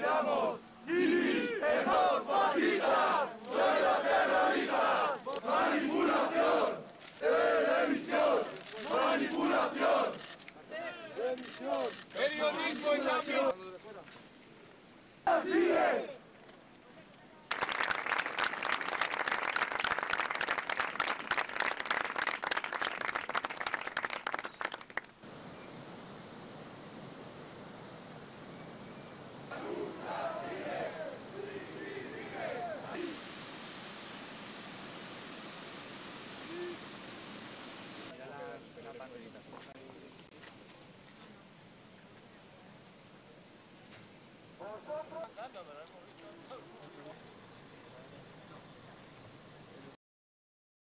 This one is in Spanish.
gritamos, ¡dirigemos fascistas! ¡Son los terroristas! ¡Manipulación! ¡Televisión! ¡Manipulación! ¡Televisión! ¡Periodismo y también! ¡Sigue!